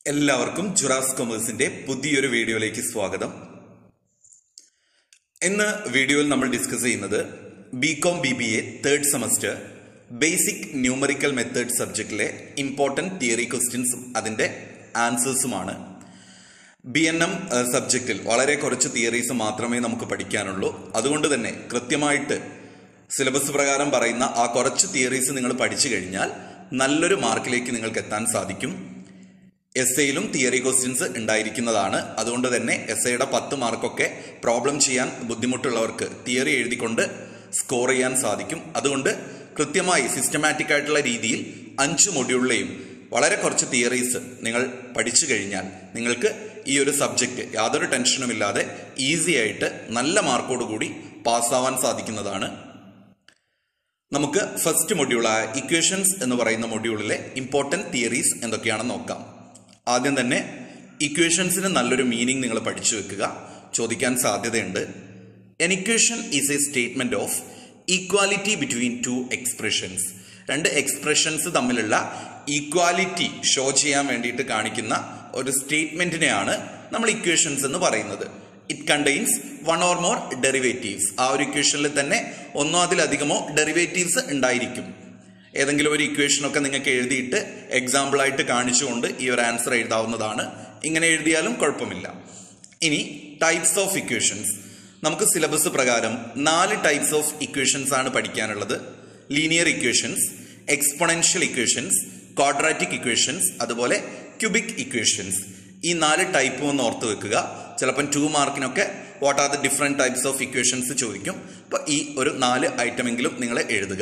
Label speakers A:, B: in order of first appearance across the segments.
A: എല്ലാവർക്കും ജുറാസ് കൊമേഴ്സിന്റെ പുതിയൊരു വീഡിയോയിലേക്ക് സ്വാഗതം. ഇന്ന് വീഡിയോയിൽ നമ്മൾ ഡിസ്കസ് ചെയ്യുന്നത് BCom BBA third semester basic numerical method സബ്ജക്റ്റിലെ ഇമ്പോർട്ടൻറ്റ് തിയറി ക്വസ്റ്റ്യൻസും അതിന്റെ ആൻസേഴ്സുമാണ്. BNM സബ്ജക്റ്റിൽ വളരെ കുറച്ച് തിയറീസ് മാത്രമേ നമുക്ക് പഠിക്കാനുള്ളൂ. അതുകൊണ്ട് തന്നെ കൃത്യമായിട്ട് സിലബസ് പ്രകാരം പറയുന്ന ആ കുറച്ച് തിയറീസ് നിങ്ങൾ പഠിച്ചു കഴിഞ്ഞാൽ നല്ലൊരു മാർക്കിലേക്ക് നിങ്ങൾക്ക് എത്താൻ സാധിക്കും. എസ്സേയിലും തിയറി ക്വസ്റ്റ്യൻസ് ഉണ്ടായിരിക്കുന്നതാണ്. അതുകൊണ്ട് തന്നെ എസ്സേയുടെ 10 മാർക്കൊക്കെ പ്രോബ്ലം ചെയ്യാൻ ബുദ്ധിമുട്ടുള്ളവർക്ക് തിയറി എഴുതിക്കൊണ്ട് സ്കോർ ചെയ്യാൻ സാധിക്കും. അതുകൊണ്ട് കൃത്യമായി സിസ്റ്റമാറ്റിക് ആയിട്ടുള്ള രീതിയിൽ 5 മൊഡ്യൂളിലെയും വളരെ കുറച്ച് തിയറീസ് നിങ്ങൾ പഠിച്ചു കഴിഞ്ഞാൽ നിങ്ങൾക്ക് ഈ ഒരു സബ്ജക്റ്റ് യാതൊരു ടെൻഷനുമില്ലാതെ ഈസി ആയിട്ട് നല്ല മാർക്കോടുകൂടി പാസ്സാവാൻ സാധിക്കുന്നതാണ്. നമുക്ക് ഫസ്റ്റ് മൊഡ്യൂളായ ഇക്വേഷൻസ് എന്ന് പറയുന്ന മൊഡ്യൂളിലെ ഇമ്പോർട്ടൻറ്റ് തിയറീസ് എന്തൊക്കെയാണെന്ന് നോക്കാം. ആദ്യം തന്നെ ഇക്വേഷൻസിന് നല്ലൊരു മീനിങ് നിങ്ങൾ പഠിച്ചു വെക്കുക, ചോദിക്കാൻ സാധ്യതയുണ്ട്. An equation is a statement of equality between two expressions. രണ്ട് എക്സ്പ്രഷൻസ് തമ്മിലുള്ള ഈക്വാലിറ്റി ഷോ ചെയ്യാൻ വേണ്ടിയിട്ട് കാണിക്കുന്ന ഒരു സ്റ്റേറ്റ്മെന്റിനെയാണ് നമ്മൾ ഇക്വേഷൻസ് എന്ന് പറയുന്നത്. It contains one or more derivatives. ആ ഒരു ഇക്വേഷനിൽ തന്നെ ഒന്നോ അതിലധികമോ ഡെറിവേറ്റീവ്സ് ഉണ്ടായിരിക്കും. ഏതെങ്കിലും ഒരു ഇക്വേഷനൊക്കെ നിങ്ങൾക്ക് എഴുതിയിട്ട് എക്സാമ്പിളായിട്ട് കാണിച്ചുകൊണ്ട് ഈ ഒരു ആൻസർ എഴുതാവുന്നതാണ്. ഇങ്ങനെ എഴുതിയാലും കുഴപ്പമില്ല. ഇനി ടൈപ്സ് ഓഫ് ഇക്വേഷൻസ്. നമുക്ക് സിലബസ് പ്രകാരം 4 ടൈപ്സ് ഓഫ് ഇക്വേഷൻസ് ആണ് പഠിക്കാനുള്ളത്. Linear equations, exponential equations, quadratic equations, അതുപോലെ ക്യൂബിക് ഇക്വേഷൻസ്. ഈ 4 ടൈപ്പും ഒന്ന് ഓർത്ത് വെക്കുക. ചിലപ്പം 2 മാർക്കിനൊക്കെ what are the different types of equations ചോദിക്കും. അപ്പോൾ ഈ ഒരു 4 ഐറ്റമെങ്കിലും നിങ്ങൾ എഴുതുക.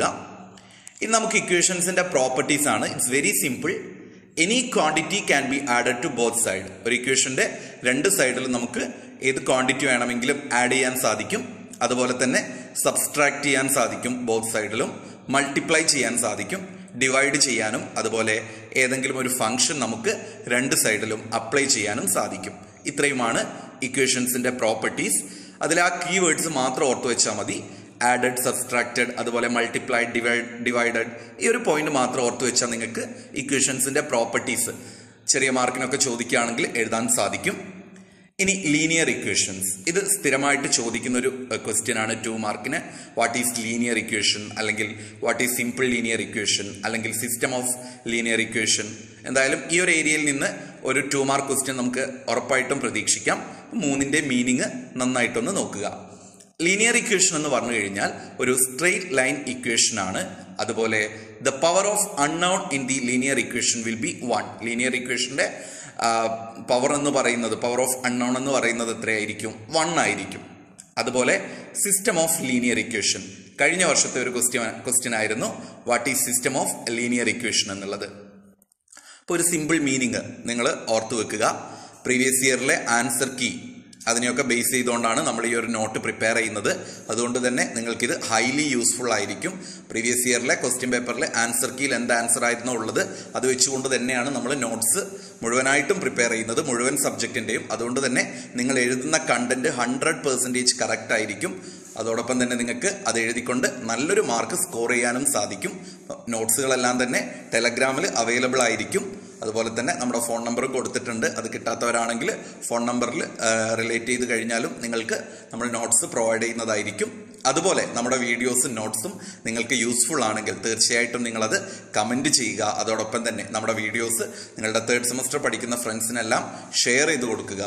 A: ഇനി നമുക്ക് ഇക്വേഷൻസിന്റെ പ്രോപ്പർട്ടീസ് ആണ്. It's very simple. Any quantity can be added to both side. ഒരു ഇക്വേഷന്റെ 2 സൈഡിലും നമുക്ക് ഏത് ക്വാണ്ടിറ്റി വേണമെങ്കിലും ആഡ് ചെയ്യാൻ സാധിക്കും. അതുപോലെ തന്നെ സബ്സ്ട്രാക്ട് ചെയ്യാൻ സാധിക്കും ബോത്ത് സൈഡിലും. മൾട്ടിപ്ലൈ ചെയ്യാൻ സാധിക്കും, ഡിവൈഡ് ചെയ്യാനും, അതുപോലെ ഏതെങ്കിലും ഒരു ഫംഗ്ഷൻ നമുക്ക് 2 സൈഡിലും അപ്ലൈ ചെയ്യാനും സാധിക്കും. ഇത്രയുമാണ് ഇക്വേഷൻസിന്റെ പ്രോപ്പർട്ടീസ്. അതിൽ ആ കീവേഡ്സ് മാത്രം ഓർത്തു വെച്ചാൽ മതി. ആഡഡ്, സബ്സ്ട്രാക്റ്റഡ്, അതുപോലെ മൾട്ടിപ്ലൈഡ്, ഡിവൈഡഡ്. ഈ ഒരു പോയിന്റ് മാത്രം ഓർത്തു വെച്ചാൽ നിങ്ങൾക്ക് ഇക്വേഷൻസിന്റെ പ്രോപ്പർട്ടീസ് ചെറിയ മാർക്കിനൊക്കെ ചോദിക്കുകയാണെങ്കിൽ എഴുതാൻ സാധിക്കും. ഇനി ലീനിയർ ഇക്വേഷൻസ്. ഇത് സ്ഥിരമായിട്ട് ചോദിക്കുന്ന ഒരു ക്വസ്റ്റ്യൻ ആണ് 2 മാർക്കിന്. വാട്ട് ഈസ് ലീനിയർ ഇക്വേഷൻ, അല്ലെങ്കിൽ what is simple linear equation, അല്ലെങ്കിൽ സിസ്റ്റം ഓഫ് ലീനിയർ ഇക്വേഷൻ. എന്തായാലും ഈ ഒരു ഏരിയയിൽ നിന്ന് ഒരു 2 മാർക്ക് ക്വസ്റ്റ്യൻ നമുക്ക് ഉറപ്പായിട്ടും പ്രതീക്ഷിക്കാം. 3ന്റെ മീനിങ് നന്നായിട്ടൊന്ന് നോക്കുക. ലീനിയർ ഇക്വേഷൻ എന്ന് പറഞ്ഞു കഴിഞ്ഞാൽ ഒരു സ്ട്രെയിറ്റ് ലൈൻ ഇക്വേഷൻ ആണ്. അതുപോലെ the power of unknown in the linear equation will be 1. Linear ഇക്വേഷന്റെ പവർ എന്ന് പറയുന്നത്, പവർ ഓഫ് അൺനോൺ എന്ന് പറയുന്നത് എത്രയായിരിക്കും? 1 ആയിരിക്കും. അതുപോലെ സിസ്റ്റം ഓഫ് ലീനിയർ ഇക്വേഷൻ, കഴിഞ്ഞ വർഷത്തെ ഒരു ക്വസ്റ്റ്യൻ ആയിരുന്നു what is system of linear equation എന്നുള്ളത്. അപ്പോൾ ഒരു സിമ്പിൾ മീനിങ് നിങ്ങൾ ഓർത്തു വെക്കുക. പ്രീവിയസ് ഇയറിലെ ആൻസർ കീ അതിനെയൊക്കെ ബേസ് ചെയ്തുകൊണ്ടാണ് നമ്മൾ ഈ ഒരു നോട്ട് പ്രിപ്പയർ ചെയ്യുന്നത്. അതുകൊണ്ട് തന്നെ നിങ്ങൾക്കിത് ഹൈലി യൂസ്ഫുൾ ആയിരിക്കും. പ്രീവിയസ് ഇയറിലെ ക്വസ്റ്റ്യൻ പേപ്പറിലെ ആൻസർ കീയിൽ എന്ത് ആൻസർ ആയിരുന്നു ഉള്ളത് അത് വെച്ചുകൊണ്ട് തന്നെയാണ് നമ്മൾ നോട്ട്സ് മുഴുവനായിട്ടും പ്രിപ്പയർ ചെയ്യുന്നത്, മുഴുവൻ സബ്ജക്റ്റിൻ്റെയും. അതുകൊണ്ട് തന്നെ നിങ്ങൾ എഴുതുന്ന കണ്ടന്റ് 100% കറക്റ്റ് ആയിരിക്കും. അതോടൊപ്പം തന്നെ നിങ്ങൾക്ക് അത് എഴുതിക്കൊണ്ട് നല്ലൊരു മാർക്ക് സ്കോർ ചെയ്യാനും സാധിക്കും. നോട്ട്സുകളെല്ലാം തന്നെ ടെലഗ്രാമിൽ അവൈലബിൾ ആയിരിക്കും. അതുപോലെ തന്നെ നമ്മുടെ ഫോൺ നമ്പറും കൊടുത്തിട്ടുണ്ട്. അത് കിട്ടാത്തവരാണെങ്കിൽ ഫോൺ നമ്പറിൽ റിലേറ്റ് ചെയ്ത് കഴിഞ്ഞാലും നിങ്ങൾക്ക് നമ്മൾ നോട്ട്സ് പ്രൊവൈഡ് ചെയ്യുന്നതായിരിക്കും. അതുപോലെ നമ്മുടെ വീഡിയോസും നോട്ട്സും നിങ്ങൾക്ക് യൂസ്ഫുൾ ആണെങ്കിൽ തീർച്ചയായിട്ടും നിങ്ങളത് കമൻറ്റ് ചെയ്യുക. അതോടൊപ്പം തന്നെ നമ്മുടെ വീഡിയോസ് നിങ്ങളുടെ തേർഡ് സെമസ്റ്റർ പഠിക്കുന്ന ഫ്രണ്ട്സിനെല്ലാം ഷെയർ ചെയ്ത് കൊടുക്കുക.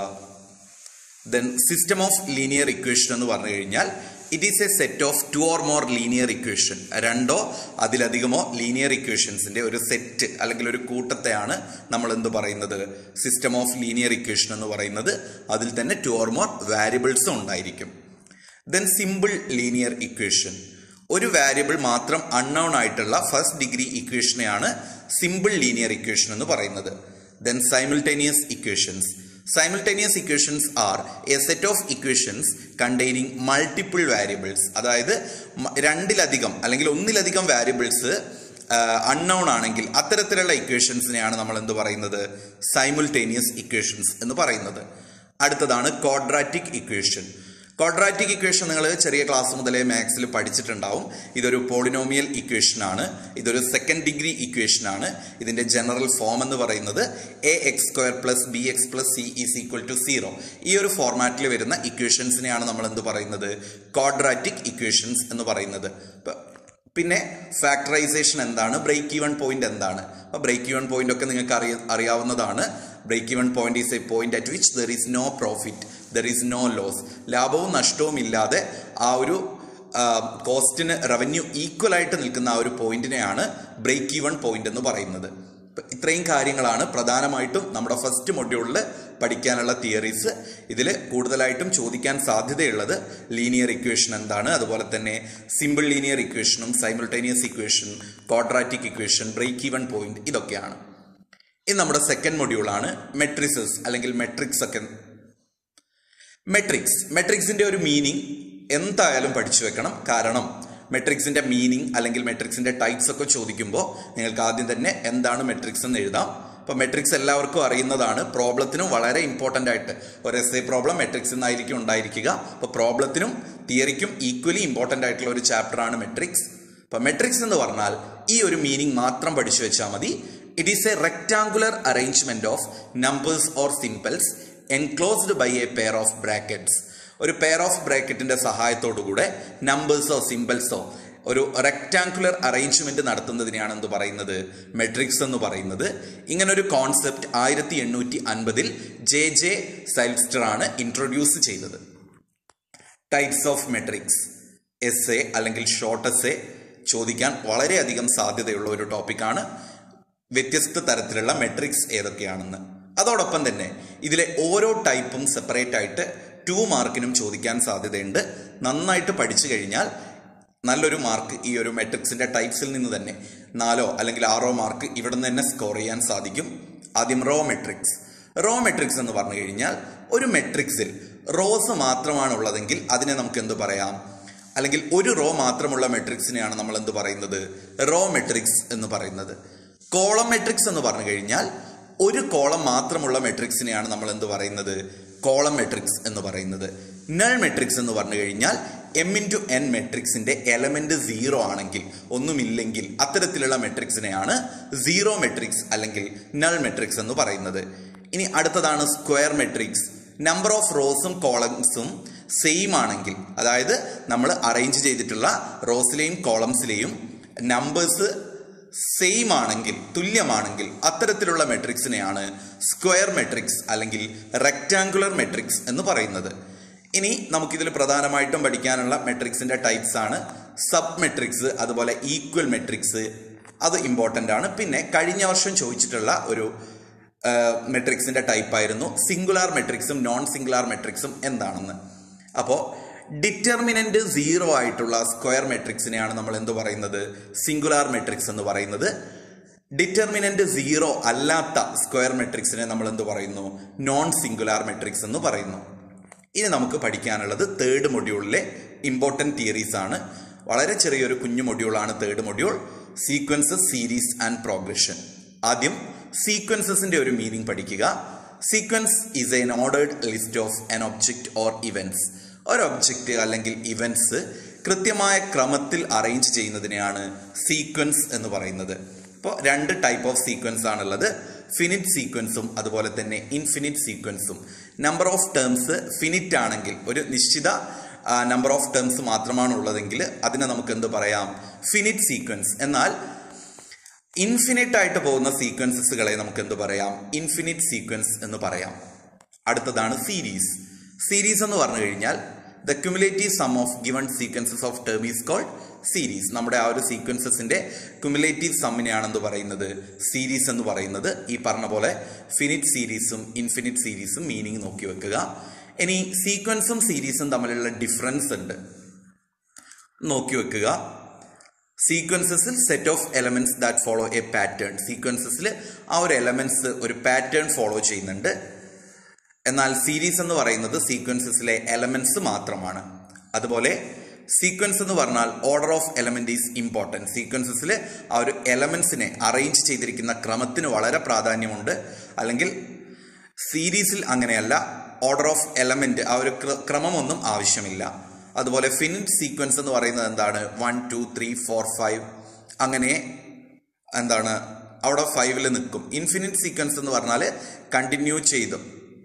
A: Then system of linear equation എന്ന് പറഞ്ഞു കഴിഞ്ഞാൽ it is a set of 2 or more linear equation. 2 അതിലധികമോ ലീനിയർ ഇക്വേഷൻസിന്റെ ഒരു സെറ്റ് അല്ലെങ്കിൽ ഒരു കൂട്ടത്തെയാണ് നമ്മൾ എന്ത് പറയുന്നത്? സിസ്റ്റം ഓഫ് ലീനിയർ ഇക്വേഷൻ എന്ന് പറയുന്നത്. അതിൽ തന്നെ 2 or more വാരിയബിൾസും ഉണ്ടായിരിക്കും. Then simple linear equation. ഒരു വാരിയബിൾ മാത്രം അൺനോൺ ആയിട്ടുള്ള ഫസ്റ്റ് ഡിഗ്രി ഇക്വേഷനെയാണ് സിമ്പിൾ ലീനിയർ ഇക്വേഷൻ എന്ന് പറയുന്നത്. Then simultaneous equations. Simultaneous equations are a set of equations containing multiple variables. അതായത് 2-ലധികം അല്ലെങ്കിൽ 1-ലധികം വാരിയബിൾസ് അൺനോൺ ആണെങ്കിൽ അത്തരത്തിലുള്ള ഇക്വേഷൻസിനെയാണ് നമ്മൾ എന്ത് പറയുന്നത്? സൈമിൾട്ടേനിയസ് ഇക്വേഷൻസ് എന്ന് പറയുന്നത്. അടുത്തതാണ് ക്വാഡ്രാറ്റിക് ഇക്വേഷൻ. ക്വാഡ്രാറ്റിക് ഇക്വേഷൻ നിങ്ങൾ ചെറിയ ക്ലാസ് മുതലേ മാത്സിൽ പഠിച്ചിട്ടുണ്ടാവും. ഇതൊരു പോളിനോമിയൽ ഇക്വേഷൻ ആണ്. ഇതൊരു സെക്കൻഡ് ഡിഗ്രി ഇക്വേഷൻ ആണ്. ഇതിന്റെ ജനറൽ ഫോം എന്ന് പറയുന്നത് ax² + bx + c = 0. ഈ ഒരു ഫോർമാറ്റിൽ വരുന്ന ഇക്വേഷൻസിനെയാണ് നമ്മൾ എന്ത് പറയുന്നത്? ക്വാഡ്രാറ്റിക് ഇക്വേഷൻസ് എന്ന് പറയുന്നത്. പിന്നെ ഫാക്ടറൈസേഷൻ എന്താണ്, ബ്രേക്ക് ഈവൻ പോയിന്റ് എന്താണ്? അപ്പോൾ ബ്രേക്ക് ഈവൻ പോയിന്റ് ഒക്കെ നിങ്ങൾക്ക് അറിയാവുന്നതാണ്. Break even point is a point at which there is no profit, there is no loss. ലാഭവും നഷ്ടവും ഇല്ലാതെ ആ ഒരു കോസ്റ്റിന് റവന്യൂ ഈക്വൽ ആയിട്ട് നിൽക്കുന്ന ആ ഒരു പോയിന്റിനെയാണ് ബ്രേക്ക് ഈവൻ പോയിന്റ് എന്ന് പറയുന്നത്. ഇത്രയും കാര്യങ്ങളാണ് പ്രധാനമായിട്ടും നമ്മുടെ ഫസ്റ്റ് മൊഡ്യൂളിൽ പഠിക്കാനുള്ള തിയറീസ്. ഇതിൽ കൂടുതലായിട്ടും ചോദിക്കാൻ സാധ്യതയുള്ളത് ലീനിയർ ഇക്വേഷൻ എന്താണ്, അതുപോലെ തന്നെ സിമ്പിൾ ലീനിയർ ഇക്വേഷനും simultaneous equation, quadratic equation, break even point, ഇതൊക്കെയാണ്. ഇത് നമ്മുടെ സെക്കൻഡ് മൊഡ്യൂളാണ് മെട്രിസസ് അല്ലെങ്കിൽ മെട്രിക്സ് ഒക്കെ. മെട്രിക്സിന്റെ ഒരു മീനിങ് എന്തായാലും പഠിച്ചു വെക്കണം. കാരണം മെട്രിക്സിന്റെ മീനിങ് അല്ലെങ്കിൽ മെട്രിക്സിന്റെ ടൈപ്സ് ഒക്കെ ചോദിക്കുമ്പോൾ നിങ്ങൾക്ക് ആദ്യം തന്നെ എന്താണ് മെട്രിക്സ് എന്ന് എഴുതാം. അപ്പോൾ മെട്രിക്സ് എല്ലാവർക്കും അറിയുന്നതാണ്. പ്രോബ്ലത്തിനും വളരെ ഇമ്പോർട്ടൻ്റ് ആയിട്ട് ഒരു എസ്എ പ്രോബ്ലം മെട്രിക്സ് എന്നായിരിക്കും ഉണ്ടായിരിക്കുക. അപ്പോൾ പ്രോബ്ലത്തിനും തിയറിക്കും ഈക്വലി ഇമ്പോർട്ടൻ്റ് ആയിട്ടുള്ള ഒരു ചാപ്റ്ററാണ് മെട്രിക്സ്. അപ്പോൾ മെട്രിക്സ് എന്ന് പറഞ്ഞാൽ ഈ ഒരു മീനിങ് മാത്രം പഠിച്ചു വെച്ചാൽ മതി. It is a rectangular arrangement of numbers or symbols enclosed by a pair of brackets. ഒരു പെയർ ഓഫ് ബ്രാക്കറ്റിന്റെ സഹായത്തോടുകൂടെ നമ്പേഴ്സോ സിംബൽസോ ഒരു റെക്ടാങ്കുലർ അറേഞ്ച്മെന്റ് നടത്തുന്നതിനെയാണ് എന്ത് പറയുന്നത്? മെട്രിക്സ് എന്ന് പറയുന്നത്. ഇങ്ങനൊരു കോൺസെപ്റ്റ് 1850 ജെ സൈൽസ്റ്റർ ആണ് ഇൻട്രൊഡ്യൂസ് ചെയ്തത്. ടൈപ്സ് ഓഫ് മെട്രിക്സ്, എസ്എ അല്ലെങ്കിൽ ഷോർട്ട് എസ്എ ചോദിക്കാൻ വളരെയധികം സാധ്യതയുള്ള ഒരു ടോപ്പിക്കാണ്. വ്യത്യസ്ത തരത്തിലുള്ള മെട്രിക്സ് ഏതൊക്കെയാണെന്ന്. അതോടൊപ്പം തന്നെ ഇതിലെ ഓരോ ടൈപ്പും സെപ്പറേറ്റ് ആയിട്ട് 2 മാർക്കിനും ചോദിക്കാൻ സാധ്യതയുണ്ട്. നന്നായിട്ട് പഠിച്ചു കഴിഞ്ഞാൽ നല്ലൊരു മാർക്ക് ഈ ഒരു മെട്രിക്സിന്റെ ടൈപ്സിൽ നിന്ന് തന്നെ 4 അല്ലെങ്കിൽ 6 മാർക്ക് ഇവിടെ നിന്ന് തന്നെ സ്കോർ ചെയ്യാൻ സാധിക്കും. ആദ്യം റോ മെട്രിക്സ്. റോ മെട്രിക്സ് എന്ന് പറഞ്ഞു കഴിഞ്ഞാൽ ഒരു മെട്രിക്സിൽ റോസ് മാത്രമാണ് ഉള്ളതെങ്കിൽ അതിനെ നമുക്ക് എന്ത് പറയാം? അല്ലെങ്കിൽ ഒരു റോ മാത്രമുള്ള മെട്രിക്സിനെയാണ് നമ്മൾ എന്ത് പറയുന്നത്? റോ മെട്രിക്സ് എന്ന് പറയുന്നത്. കോളം മെട്രിക്സ് എന്ന് പറഞ്ഞു കഴിഞ്ഞാൽ ഒരു കോളം മാത്രമുള്ള മെട്രിക്സിനെയാണ് നമ്മൾ എന്ത് പറയുന്നത്? കോളം മെട്രിക്സ് എന്ന് പറയുന്നത്. നൾ മെട്രിക്സ് എന്ന് പറഞ്ഞു കഴിഞ്ഞാൽ m×n മെട്രിക്സിന്റെ എലമെന്റ് 0 ആണെങ്കിൽ, ഒന്നുമില്ലെങ്കിൽ അത്തരത്തിലുള്ള മെട്രിക്സിനെയാണ് സീറോ മെട്രിക്സ് അല്ലെങ്കിൽ നൾ മെട്രിക്സ് എന്ന് പറയുന്നത്. ഇനി അടുത്തതാണ് സ്ക്വയർ മെട്രിക്സ്. നമ്പർ ഓഫ് റോസും കോളംസും സെയിം ആണെങ്കിൽ, അതായത് നമ്മൾ അറേഞ്ച് ചെയ്തിട്ടുള്ള റോസിലെയും കോളംസിലെയും നമ്പേഴ്സ് സെയിം ആണെങ്കിൽ, തുല്യമാണെങ്കിൽ അത്തരത്തിലുള്ള മെട്രിക്സിനെയാണ് സ്ക്വയർ മെട്രിക്സ് അല്ലെങ്കിൽ റെക്ടാങ്കുലർ മെട്രിക്സ് എന്ന് പറയുന്നത്. ഇനി നമുക്കിതിൽ പ്രധാനമായിട്ടും പഠിക്കാനുള്ള മെട്രിക്സിന്റെ ടൈപ്സ് ആണ് സബ് മെട്രിക്സ്, അതുപോലെ ഈക്വൽ മെട്രിക്സ്. അത് ഇമ്പോർട്ടൻ്റ് ആണ്. പിന്നെ കഴിഞ്ഞ വർഷം ചോദിച്ചിട്ടുള്ള ഒരു മെട്രിക്സിന്റെ ടൈപ്പ് ആയിരുന്നു സിംഗുലാർ മെട്രിക്സും നോൺ സിംഗുലാർ മെട്രിക്സും എന്താണെന്ന്. അപ്പോൾ ഡിറ്റർമിനന്റ് 0 ആയിട്ടുള്ള സ്ക്വയർ മെട്രിക്സിനെയാണ് നമ്മൾ എന്ത് പറയുന്നത്? സിംഗുലാർ മെട്രിക്സ് എന്ന് പറയുന്നത്. ഡിറ്റർമിനന്റ് 0 അല്ലാത്ത സ്ക്വയർ മെട്രിക്സിനെ നമ്മൾ എന്ത് പറയുന്നു? നോൺ സിംഗുലാർ മെട്രിക്സ് എന്ന് പറയുന്നു. ഇനി നമുക്ക് പഠിക്കാനുള്ളത് തേർഡ് മൊഡ്യൂളിലെ ഇമ്പോർട്ടൻറ്റ് തിയറീസ് ആണ്. വളരെ ചെറിയൊരു കുഞ്ഞു മൊഡ്യൂളാണ് third module, sequences, series and progression. ആദ്യം സീക്വൻസസിന്റെ ഒരു മീനിങ് പഠിക്കുക. Sequence is an ordered list of an object or events. ഒരു ഒബ്ജക്റ്റ് അല്ലെങ്കിൽ ഇവന്റ്സ് കൃത്യമായ ക്രമത്തിൽ അറേഞ്ച് ചെയ്യുന്നതിനെയാണ് സീക്വൻസ് എന്ന് പറയുന്നത്. ഇപ്പോൾ 2 ടൈപ്പ് ഓഫ് സീക്വൻസ് ആണുള്ളത്, ഫിനിറ്റ് സീക്വൻസും അതുപോലെ തന്നെ ഇൻഫിനിറ്റ് സീക്വൻസും. നമ്പർ ഓഫ് ടേംസ് ഫിനിറ്റ് ആണെങ്കിൽ, ഒരു നിശ്ചിത നമ്പർ ഓഫ് ടേംസ് മാത്രമാണ് ഉള്ളതെങ്കിൽ അതിനെ നമുക്ക് എന്ത് പറയാം? Finite sequence. എന്നാൽ ഇൻഫിനിറ്റ് ആയിട്ട് പോകുന്ന സീക്വൻസസുകളെ നമുക്ക് എന്ത് പറയാം? ഇൻഫിനിറ്റ് സീക്വൻസ് എന്ന് പറയാം. അടുത്തതാണ് സീരീസ്. സീരീസ് എന്ന് പറഞ്ഞു കഴിഞ്ഞാൽ the cumulative sum of given sequences of term is called series. നമ്മുടെ ആ ഒരു സീക്വൻസസിന്റെ ക്യുമുലേറ്റീവ് സമ്മിനെയാണെന്ന് പറയുന്നത് സീരീസ് എന്ന് പറയുന്നത്. ഈ പറഞ്ഞ പോലെ ഫിനിറ്റ് സീരീസും ഇൻഫിനിറ്റ് സീരീസും മീനിങ് നോക്കി വെക്കുക. ഇനി സീക്വൻസും സീരീസും തമ്മിലുള്ള ഡിഫറൻസ് ഉണ്ട്, നോക്കി വെക്കുക. സീക്വൻസസിൽ set of elements that follow a pattern. സീക്വൻസസിൽ ആ ഒരു എലമെന്റ്സ് ഒരു പാറ്റേൺ ഫോളോ ചെയ്യുന്നുണ്ട്. എന്നാൽ സീരീസ് എന്ന് പറയുന്നത് സീക്വൻസസിലെ എലമെന്റ്സ് മാത്രമാണ്. അതുപോലെ സീക്വൻസ് എന്ന് പറഞ്ഞാൽ order of element is important. സീക്വൻസസിൽ ആ ഒരു എലമെന്റ്സിനെ അറേഞ്ച് ചെയ്തിരിക്കുന്ന ക്രമത്തിന് വളരെ പ്രാധാന്യമുണ്ട്. അല്ലെങ്കിൽ സീരീസിൽ അങ്ങനെയല്ല, ഓർഡർ ഓഫ് എലമെന്റ്, ആ ഒരു ക്രമമൊന്നും ആവശ്യമില്ല. അതുപോലെ ഫിനിറ്റ് സീക്വൻസ് എന്ന് പറയുന്നത് എന്താണ്? 1 2 3 4 5 അങ്ങനെ എന്താണ് അവിടെ 5ൽ നിൽക്കും. ഇൻഫിനിറ്റ് സീക്വൻസ് എന്ന് പറഞ്ഞാൽ കണ്ടിന്യൂ ചെയ്തു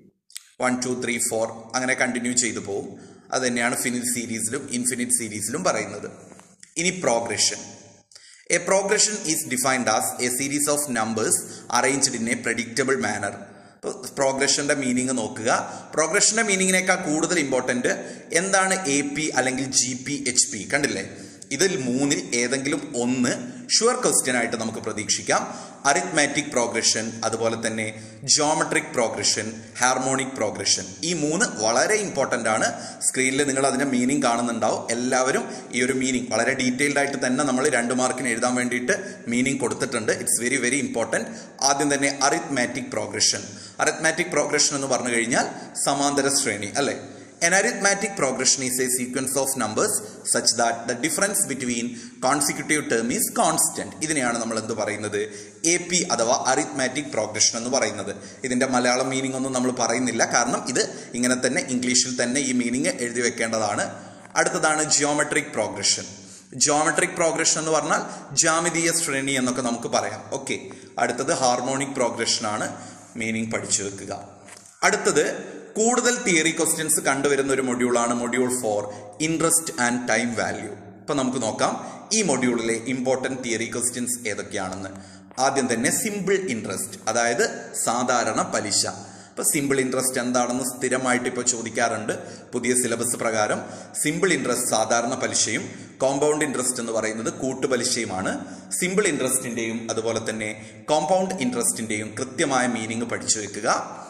A: 1 2 3 4 അങ്ങനെ കണ്ടിന്യൂ ചെയ്തു പോകും. അത് തന്നെയാണ് ഫിനിറ്റ് സീരീസിലും ഇൻഫിനിറ്റ് സീരീസിലും പറയുന്നത്. ഇനി progression. A progression is defined as A series of numbers arranged in A predictable manor. പ്രോഗ്രഷന്റെ meaning നോക്കുക. പ്രോഗ്രഷന്റെ മീനിങ്ങിനേക്കാൾ കൂടുതൽ ഇമ്പോർട്ടന്റ് എന്താണ് AP അല്ലെങ്കിൽ GP HP. കണ്ടില്ലേ? ഇതിൽ മൂന്നിൽ ഏതെങ്കിലും ഒന്ന് ഷുവർ ക്വസ്റ്റ്യൻ ആയിട്ട് നമുക്ക് പ്രതീക്ഷിക്കാം. അരിത്മാറ്റിക് പ്രോഗ്രഷൻ, അതുപോലെ തന്നെ ജോമെട്രിക് പ്രോഗ്രഷൻ, ഹാർമോണിക് പ്രോഗ്രഷൻ. ഈ മൂന്ന് വളരെ ഇമ്പോർട്ടൻ്റ് ആണ്. സ്ക്രീനിൽ നിങ്ങൾ അതിന്റെ മീനിങ് കാണുന്നുണ്ടാവും. എല്ലാവരും ഈ ഒരു മീനിങ് വളരെ ഡീറ്റെയിൽഡ് ആയിട്ട് തന്നെ നമ്മൾ 2 മാർക്കിന് എഴുതാൻ വേണ്ടിയിട്ട് മീനിങ് കൊടുത്തിട്ടുണ്ട്. It's very very important. ആദ്യം തന്നെ അരിത്മാറ്റിക് പ്രോഗ്രഷൻ. അരിത്മാറ്റിക് പ്രോഗ്രഷൻ എന്ന് പറഞ്ഞു കഴിഞ്ഞാൽ സമാന്തര ശ്രേണി അല്ലേ? An arithmetic progression is a sequence of numbers such that the difference between consecutive term is constant. ഇതിനെയാണ് നമ്മൾ എന്ത് പറയുന്നത്? AP അഥവാ അരിത്മാറ്റിക് പ്രോഗ്രഷൻ എന്ന് പറയുന്നത്. ഇതിന്റെ മലയാളം മീനിങ് ഒന്നും നമ്മൾ പറയുന്നില്ല, കാരണം ഇത് ഇങ്ങനെ തന്നെ ഇംഗ്ലീഷിൽ തന്നെ ഈ മീനിങ് എഴുതി വെക്കേണ്ടതാണ്. അടുത്തതാണ് ജിയോമെട്രിക് പ്രോഗ്രഷൻ. ജിയോമെട്രിക് പ്രോഗ്രഷൻ എന്ന് പറഞ്ഞാൽ ജ്യാമിതീയ ശ്രേണി എന്നൊക്കെ നമുക്ക് പറയാം. ഓക്കെ. അടുത്തത് ഹാർമോണിക് പ്രോഗ്രഷൻ ആണ്. മീനിങ് പഠിച്ചു വെക്കുക. അടുത്തത് കൂടുതൽ തിയറി ക്വസ്റ്റ്യൻസ് കണ്ടുവരുന്ന ഒരു മൊഡ്യൂളാണ് module 4, interest and time value. ഇപ്പൊ നമുക്ക് നോക്കാം ഈ മൊഡ്യൂളിലെ ഇമ്പോർട്ടൻറ്റ് തിയറി ക്വസ്റ്റ്യൻസ് ഏതൊക്കെയാണെന്ന്. ആദ്യം തന്നെ സിമ്പിൾ ഇൻട്രസ്റ്റ്, അതായത് സാധാരണ പലിശ. ഇപ്പൊ സിമ്പിൾ ഇൻട്രസ്റ്റ് എന്താണെന്ന് സ്ഥിരമായിട്ട് ഇപ്പോൾ ചോദിക്കാറുണ്ട്. പുതിയ സിലബസ് പ്രകാരം സിമ്പിൾ ഇൻട്രസ്റ്റ് സാധാരണ പലിശയും കോമ്പൗണ്ട് ഇൻട്രസ്റ്റ് എന്ന് പറയുന്നത് കൂട്ടുപലിശയുമാണ്. സിമ്പിൾ ഇൻട്രസ്റ്റിന്റെയും അതുപോലെ തന്നെ കോമ്പൗണ്ട് ഇൻട്രസ്റ്റിന്റെയും കൃത്യമായ മീനിങ് പഠിച്ചു വെക്കുക.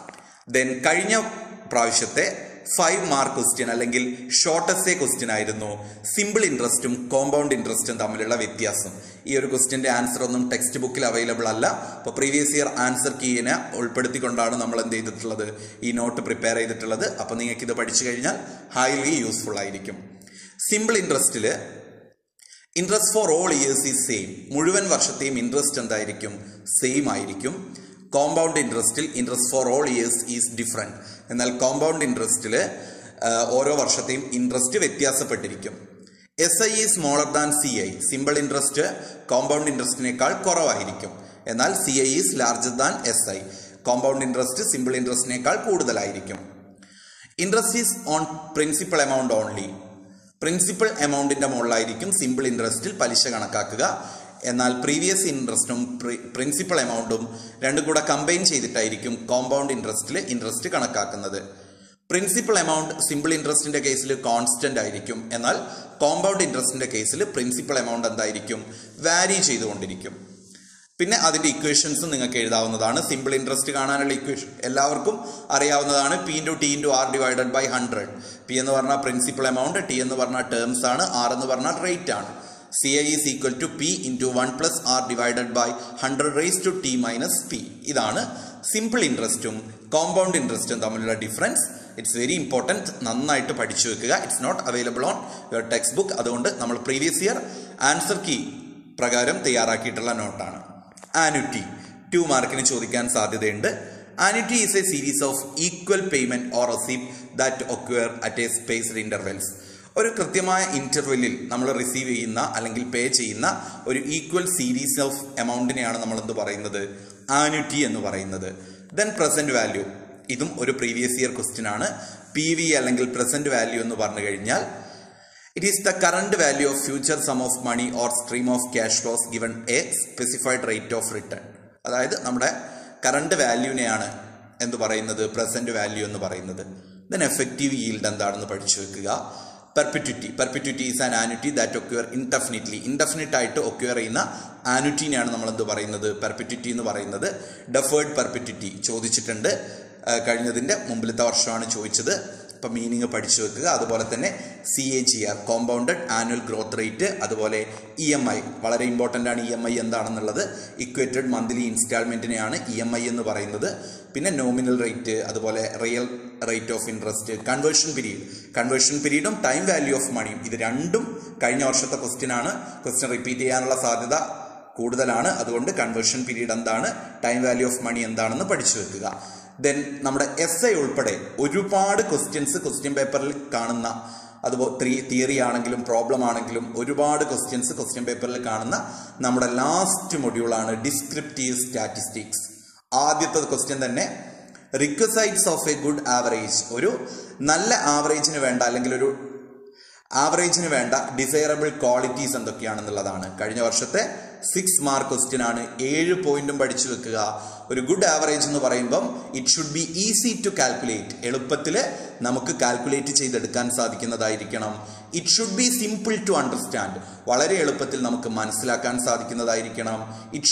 A: ദെൻ കഴിഞ്ഞ പ്രാവശ്യത്തെ 5 മാർക്ക് ക്വസ്റ്റ്യൻ അല്ലെങ്കിൽ ഷോർട്ടസ്റ്റ് ക്വസ്റ്റ്യൻ ആയിരുന്നു സിമ്പിൾ ഇൻട്രസ്റ്റും കോമ്പൗണ്ട് ഇൻട്രസ്റ്റും തമ്മിലുള്ള വ്യത്യാസം. ഈ ഒരു ക്വസ്റ്റ്യന്റെ ആൻസർ ഒന്നും ടെക്സ്റ്റ് ബുക്കിൽ അവൈലബിൾ അല്ല. അപ്പോൾ പ്രീവിയസ് ഇയർ ആൻസർ കീനെ ഉൾപ്പെടുത്തിക്കൊണ്ടാണ് നമ്മൾ എന്ത് ചെയ്തിട്ടുള്ളത്, ഈ നോട്ട് പ്രിപ്പയർ ചെയ്തിട്ടുള്ളത്. അപ്പോൾ നിങ്ങൾക്ക് ഇത് പഠിച്ചു കഴിഞ്ഞാൽ ഹൈലി യൂസ്ഫുൾ ആയിരിക്കും. സിമ്പിൾ ഇൻട്രസ്റ്റിൽ interest for all years is same. മുഴുവൻ വർഷത്തെയും ഇൻട്രസ്റ്റ് എന്തായിരിക്കും? സെയിം ആയിരിക്കും. കോമ്പൗണ്ട് ഇൻട്രസ്റ്റിൽ interest for all years is different. എന്നാൽ കോമ്പൗണ്ട് ഇൻട്രസ്റ്റിൽ ഓരോ വർഷത്തെയും ഇൻട്രസ്റ്റ് വ്യത്യാസപ്പെട്ടിരിക്കും. SI is smaller than CI. Simple interest compound ഇൻട്രസ്റ്റിനേക്കാൾ കുറവായിരിക്കും. എന്നാൽ CI is larger than SI. Compound interest simple ഇൻട്രസ്റ്റിനേക്കാൾ കൂടുതലായിരിക്കും. Interest is on principal amount only. Principal എമൗണ്ടിന്റെ മുകളിലായിരിക്കും സിമ്പിൾ ഇൻട്രസ്റ്റിൽ പലിശ കണക്കാക്കുക. എന്നാൽ പ്രീവിയസ് ഇൻട്രസ്റ്റും പ്രിൻസിപ്പൽ എമൗണ്ടും രണ്ടും കൂടെ കമ്പൈൻ ചെയ്തിട്ടായിരിക്കും കോമ്പൗണ്ട് ഇൻട്രസ്റ്റിൽ ഇൻട്രസ്റ്റ് കണക്കാക്കുന്നത്. പ്രിൻസിപ്പൽ എമൗണ്ട് സിമ്പിൾ ഇൻട്രസ്റ്റിന്റെ കേസിൽ കോൺസ്റ്റന്റ് ആയിരിക്കും. എന്നാൽ കോമ്പൗണ്ട് ഇൻട്രസ്റ്റിന്റെ കേസിൽ പ്രിൻസിപ്പൽ എമൗണ്ട് എന്തായിരിക്കും? വാരി ചെയ്തുകൊണ്ടിരിക്കും. പിന്നെ അതിന്റെ ഇക്വേഷൻസും നിങ്ങൾക്ക് എഴുതാവുന്നതാണ്. സിമ്പിൾ ഇൻട്രസ്റ്റ് കാണാനുള്ള ഇക്വേഷൻ എല്ലാവർക്കും അറിയാവുന്നതാണ്. P/T/R/100. P എന്ന് പറഞ്ഞാൽ പ്രിൻസിപ്പൽ എമൗണ്ട്, T എന്ന് പറഞ്ഞാൽ ടേംസ് ആണ്, R എന്ന് പറഞ്ഞാൽ റേറ്റ് ആണ്. CI is equal to P into 1 plus R divided by 100 raised to T minus P. ഇതാണ് സിമ്പിൾ ഇൻട്രസ്റ്റും കോമ്പൗണ്ട് ഇൻട്രസ്റ്റും തമ്മിലുള്ള ഡിഫറൻസ്. It's very important. നന്നായിട്ട് പഠിച്ചു വെക്കുക. It's not available on your text book. അതുകൊണ്ട് നമ്മൾ പ്രീവിയസ് ഇയർ ആൻസർ കീ പ്രകാരം തയ്യാറാക്കിയിട്ടുള്ള നോട്ടാണ്. ആനുറ്റി 2 മാർക്കിന് ചോദിക്കാൻ സാധ്യതയുണ്ട്. Annuity is a series of equal payment or receipt that occur at a spaced intervals. ഒരു കൃത്യമായ ഇന്റർവെല്ലിൽ നമ്മൾ റിസീവ് ചെയ്യുന്ന അല്ലെങ്കിൽ പേ ചെയ്യുന്ന ഒരു ഈക്വൽ സീരീസ് ഓഫ് എമൗണ്ടിനെയാണ് നമ്മൾ എന്ത് പറയുന്നത്? ആനുറ്റി എന്ന് പറയുന്നത്. Then present value. ഇതും ഒരു പ്രീവിയസ് ഇയർ ക്വസ്റ്റ്യൻ ആണ്. PV അല്ലെങ്കിൽ പ്രസന്റ് വാല്യൂ എന്ന് പറഞ്ഞു കഴിഞ്ഞാൽ it is the current value of future sum of money or stream of cash flows given a specified rate of return. അതായത് നമ്മുടെ കറന്റ് വാല്യൂവിനെയാണ് എന്ത് പറയുന്നത്? പ്രസന്റ് വാല്യൂ എന്ന് പറയുന്നത്. ദെൻ എഫക്റ്റീവ് yield എന്താണെന്ന് പഠിച്ചു വെക്കുക. Perpetuity is an annuity that occur indefinitely. Indefinite ആയിട്ട് ഒക്യുവർ ചെയ്യുന്ന ആനുറ്റിനെയാണ് നമ്മൾ എന്ത് പറയുന്നത്? പെർപ്പിറ്റ്യൂറ്റി എന്ന് പറയുന്നത്. ഡെഫേർഡ് പെർപ്പിറ്റ്യൂറ്റി ചോദിച്ചിട്ടുണ്ട്. കഴിഞ്ഞതിന്റെ മുമ്പിലത്തെ വർഷമാണ് ചോദിച്ചത്. അപ്പം മീനിങ് പഠിച്ചു വെക്കുക. അതുപോലെ തന്നെ CAGR compounded annual growth rate, അതുപോലെ EMI വളരെ ഇമ്പോർട്ടൻ്റ് ആണ്. EMI എന്താണെന്നുള്ളത് ഇക്വേറ്റഡ് മന്ത്ലി ഇൻസ്റ്റാൾമെന്റിനെയാണ് EMI എന്ന് പറയുന്നത്. പിന്നെ നോമിനൽ റേറ്റ്, അതുപോലെ real rate of interest, conversion പീരീഡും ടൈം വാല്യൂ ഓഫ് മണിയും. ഇത് രണ്ടും കഴിഞ്ഞ വർഷത്തെ ക്വസ്റ്റ്യൻ ആണ്. ക്വസ്റ്റ്യൻ റിപ്പീറ്റ് ചെയ്യാനുള്ള സാധ്യത കൂടുതലാണ്. അതുകൊണ്ട് കൺവേർഷൻ പീരീഡ് എന്താണ്, ടൈം വാല്യൂ ഓഫ് മണി എന്താണെന്ന് പഠിച്ചു വെക്കുക. ദെൻ നമ്മുടെ എസ് ഐ ഉൾപ്പെടെ ഒരുപാട് ക്വസ്റ്റ്യൻസ് ക്വസ്റ്റ്യൻ പേപ്പറിൽ കാണുന്ന, അതുപോലെ തിയറി ആണെങ്കിലും പ്രോബ്ലം ആണെങ്കിലും ഒരുപാട് ക്വസ്റ്റ്യൻസ് ക്വസ്റ്റ്യൻ പേപ്പറിൽ കാണുന്ന നമ്മുടെ ലാസ്റ്റ് മൊഡ്യൂളാണ് ഡിസ്ക്രിപ്റ്റീവ് സ്റ്റാറ്റിസ്റ്റിക്സ്. ആദ്യത്തെ ക്വസ്റ്റ്യൻ തന്നെ, requisites of a good average. ഒരു നല്ല ആവറേജിന് വേണ്ട അല്ലെങ്കിൽ ഒരു ആവറേജിന് വേണ്ട ഡിസൈറബിൾ ക്വാളിറ്റീസ് എന്തൊക്കെയാണെന്നുള്ളതാണ്. കഴിഞ്ഞ വർഷത്തെ 6 മാർക്ക് ക്വസ്റ്റ്യൻ ആണ്. 7 പോയിന്റും പഠിച്ചു വെക്കുക. ഒരു ഗുഡ് ആവറേജ് എന്ന് പറയുമ്പം it should be easy to calculate. എളുപ്പത്തിൽ നമുക്ക് കാൽക്കുലേറ്റ് ചെയ്തെടുക്കാൻ സാധിക്കുന്നതായിരിക്കണം. It should be simple to understand. വളരെ എളുപ്പത്തിൽ നമുക്ക് മനസ്സിലാക്കാൻ സാധിക്കുന്നതായിരിക്കണം. It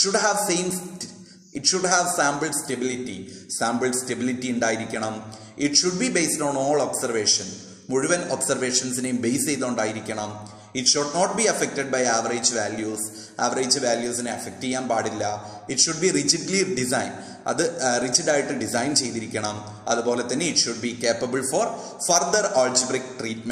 A: should have sample stability ഉണ്ടായിരിക്കണം. It should be based on all observation. മുഴുവൻ ഒബ്സർവേഷൻസിനെയും ബേസ് ചെയ്തുകൊണ്ടായിരിക്കണം. It should not be affected by average വാല്യൂസിനെ അഫക്റ്റ് ചെയ്യാൻ പാടില്ല. It should be rigidly design. അത് റിജിഡായിട്ട് ഡിസൈൻ ചെയ്തിരിക്കണം. അതുപോലെ തന്നെ it should be capable four further algebraic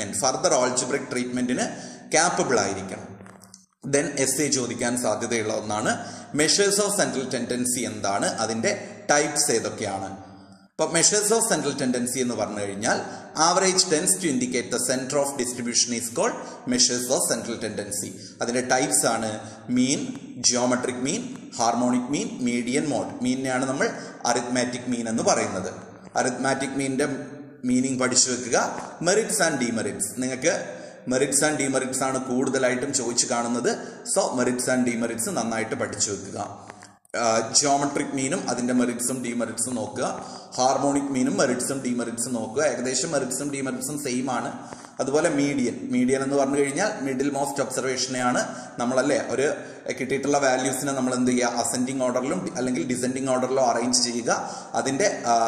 A: ട്രീറ്റ്മെന്റിന് കാപ്പബിൾ ആയിരിക്കണം. ദെൻ എസ് എ ചോദിക്കാൻ സാധ്യതയുള്ള ഒന്നാണ് മെഷേഴ്സ് ഓഫ് സെൻട്രൽ ടെൻഡൻസി എന്താണ്, അതിന്റെ ടൈപ്സ് ഏതൊക്കെയാണ്. അപ്പോൾ മെഷേഴ്സ് ഓഫ് സെൻട്രൽ ടെൻഡൻസി എന്ന് പറഞ്ഞു കഴിഞ്ഞാൽ average tends to indicate the centre of distribution is called measures of central tendency. അതിന്റെ ടൈപ്സ് ആണ് mean, geometric mean, harmonic mean, median mode. മീനിനെയാണ് നമ്മൾ അരിത്മാറ്റിക് മീൻ എന്ന് പറയുന്നത്. അരിത്മാറ്റിക് മീനിന്റെ മീനിങ് പഠിച്ചു വെക്കുക. മെറിറ്റ്സ് ആൻഡ് ഡിമെറിറ്റ്സ്, നിങ്ങൾക്ക് മെറിറ്റ്സ് ആൻഡ് ഡിമെറിറ്റ്സ് ആണ് കൂടുതലായിട്ടും ചോദിച്ചു കാണുന്നത്. സോ മെറിറ്റ്സ് ആൻഡ് ഡിമെറിറ്റ്സ് നന്നായിട്ട് പഠിച്ചു വെക്കുക. ജിയോമെട്രിക് മീനും അതിന്റെ മെറിറ്റ്സും ഡിമെറിറ്റ്സും നോക്കുക. ഹാർമോണിക് മീനും മെറിറ്റ്സും ഡിമെറിറ്റ്സും നോക്കുക. ഏകദേശം മെറിറ്റ്സും ഡിമെറിറ്റ്സും സെയിം ആണ്. അതുപോലെ മീഡിയൻ എന്ന് പറഞ്ഞു കഴിഞ്ഞാൽ മിഡിൽ മോസ്റ്റ് ഒബ്സർവേഷനെയാണ് നമ്മളല്ലേ ഒരു കിട്ടിയിട്ടുള്ള വാല്യൂസിനെ നമ്മൾ എന്ത് ചെയ്യുക, അസെൻഡിങ് ഓർഡറിലും അല്ലെങ്കിൽ ഡിസെൻഡിങ് ഓർഡറിലോ അറേഞ്ച് ചെയ്യുക. അതിന്റെ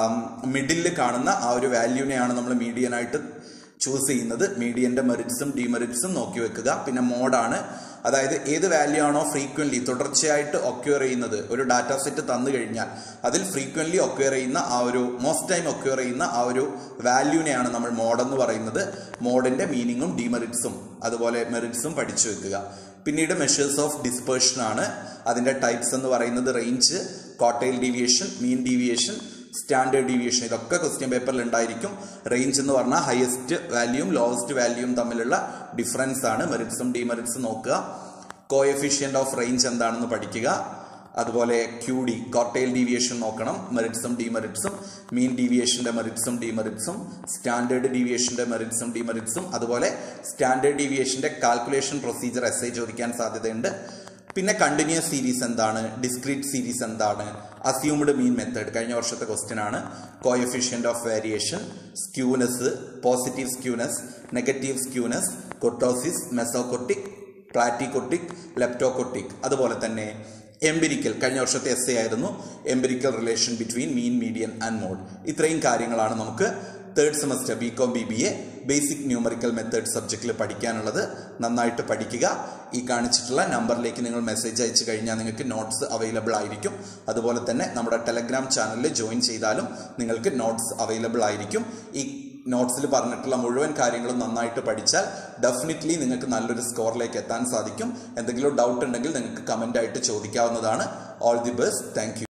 A: മിഡിൽ കാണുന്ന ആ ഒരു വാല്യൂനെയാണ് നമ്മൾ മീഡിയനായിട്ട് ചൂസ് ചെയ്യുന്നത്. മീഡിയന്റെ മെറിറ്റ്സും ഡിമെറിറ്റ്സും നോക്കി വെക്കുക. പിന്നെ മോഡാണ്, അതായത് ഏത് വാല്യൂ ആണോ ഫ്രീക്വൻലി തുടർച്ചയായിട്ട് ഒക്യൂർ ചെയ്യുന്നത്, ഒരു ഡാറ്റാ സെറ്റ് തന്നു കഴിഞ്ഞാൽ അതിൽ ഫ്രീക്വൻലി ഒക്യൂർ ചെയ്യുന്ന ആ ഒരു മോസ്റ്റ് ടൈം ഒക്യൂർ ചെയ്യുന്ന ആ ഒരു വാല്യൂനെയാണ് നമ്മൾ മോഡെന്ന് പറയുന്നത്. മോഡിന്റെ മീനിങ്ങും ഡിമെറിറ്റ്സും അതുപോലെ മെറിറ്റ്സും പഠിച്ചു വെക്കുക. പിന്നീട് മെഷേഴ്സ് ഓഫ് ഡിസ്പേർഷൻ ആണ്. അതിന്റെ ടൈപ്സ് എന്ന് പറയുന്നത് range, quartile deviation, mean deviation, standard deviation. ഇതൊക്കെ ക്വസ്റ്റ്യൻ പേപ്പറിൽ ഉണ്ടായിരിക്കും. റേഞ്ച് എന്ന് പറഞ്ഞാൽ ഹയസ്റ്റ് വാല്യൂയും ലോവസ്റ്റ് വാല്യൂയും തമ്മിലുള്ള ഡിഫറൻസ് ആണ്. മെറിറ്റ്സും ഡിമെറിറ്റ്സും നോക്കുക. കോഎഫിഷ്യന്റ് ഓഫ് റേഞ്ച് എന്താണെന്ന് പഠിക്കുക. അതുപോലെ QD ക്വാർട്ടൈൽ ഡീവിയേഷൻ നോക്കണം. മെറിറ്റ്സും ഡിമെറിറ്റ്സും, മീൻ ഡീവിയേഷന്റെ മെറിറ്റ്സും ഡിമെറിറ്റ്സും, സ്റ്റാൻഡേർഡ് ഡീവിയേഷന്റെ മെറിറ്റ്സും ഡിമെറിറ്റ്സും, അതുപോലെ സ്റ്റാൻഡേർഡ് ഡീവിയേഷന്റെ കാൽക്കുലേഷൻ പ്രൊസീജിയർ എസ്ഐ ചോദിക്കാൻ സാധ്യതയുണ്ട്. പിന്നെ കണ്ടിന്യൂസ് സീരീസ് എന്താണ്, ഡിസ്ക്രീറ്റ് സീരീസ് എന്താണ്, അസ്യൂംഡ് മീൻ മെത്തേഡ് കഴിഞ്ഞ വർഷത്തെ ക്വസ്റ്റ്യൻ ആണ്. Coefficient of variation, skewness, positive skewness, negative skewness, kurtosis, mesokurtic, platykurtic, leptokurtic. അതുപോലെ തന്നെ എംപിരിക്കൽ കഴിഞ്ഞ വർഷത്തെ എസ്സേ ആയിരുന്നു. Empirical relation between mean, median and mode. ഇത്രയും കാര്യങ്ങളാണ് നമുക്ക് third semester BCom BBA basic numerical method സബ്ജക്റ്റിൽ പഠിക്കാനുള്ളത്. നന്നായിട്ട് പഠിക്കുക. ഈ കാണിച്ചിട്ടുള്ള നമ്പറിലേക്ക് നിങ്ങൾ മെസ്സേജ് അയച്ചു കഴിഞ്ഞാൽ നിങ്ങൾക്ക് നോട്ട്സ് അവൈലബിൾ ആയിരിക്കും. അതുപോലെ തന്നെ നമ്മുടെ ടെലഗ്രാം ചാനലിൽ ജോയിൻ ചെയ്താലും നിങ്ങൾക്ക് നോട്ട്സ് അവൈലബിൾ ആയിരിക്കും. ഈ നോട്ട്സിൽ പറഞ്ഞിട്ടുള്ള മുഴുവൻ കാര്യങ്ങളും നന്നായിട്ട് പഠിച്ചാൽ ഡെഫിനറ്റ്ലി നിങ്ങൾക്ക് നല്ലൊരു സ്കോറിലേക്ക് എത്താൻ സാധിക്കും. എന്തെങ്കിലും ഡൗട്ട് ഉണ്ടെങ്കിൽ നിങ്ങൾക്ക് കമന്റ് ആയിട്ട് ചോദിക്കാവുന്നതാണ്. All the best. Thank U.